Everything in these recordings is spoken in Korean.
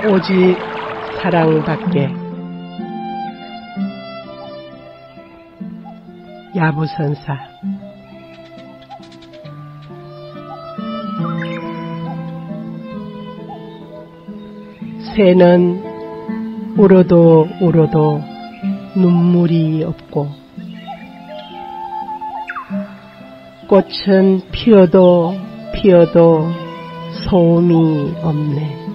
오직 사랑밖에. 야부선사. 새는 울어도 울어도 눈물이 없고, 꽃은 피어도 피어도 소음이 없네.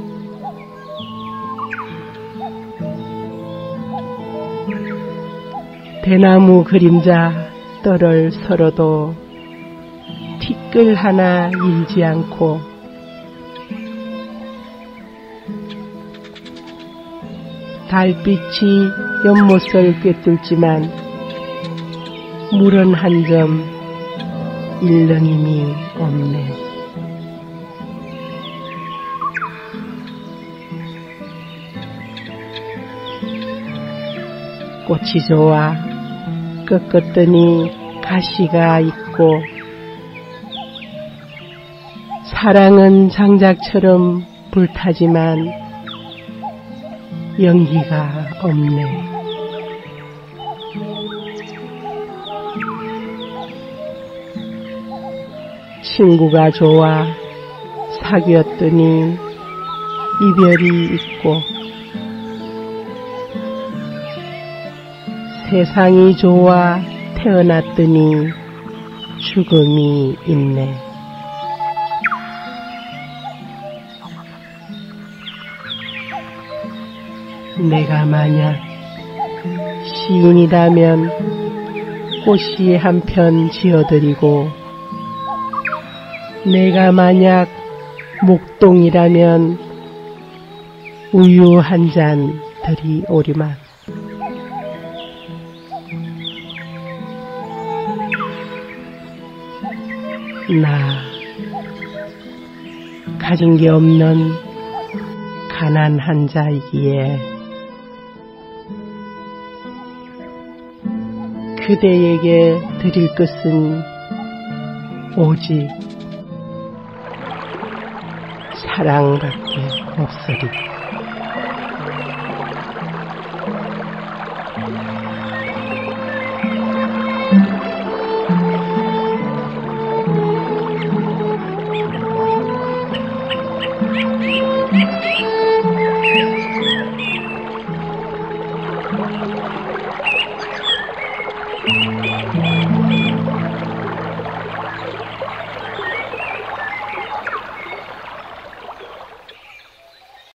대나무 그림자 떨을 서러도 티끌 하나 일지 않고, 달빛이 연못을 꿰뚫지만 물은 한 점 일렁임이 없네. 꽃이 좋아 꺾었더니 가시가 있고, 사랑은 장작처럼 불타지만 연기가 없네. 친구가 좋아 사귀었더니 이별이 있고, 세상이 좋아 태어났더니 죽음이 있네. 내가 만약 시인이라면 꽃이 한 편 지어드리고, 내가 만약 목동이라면 우유 한 잔 드리오리만. 나 가진 게 없는 가난한 자이기에 그대에게 드릴 것은 오직 사랑밖에 없으리.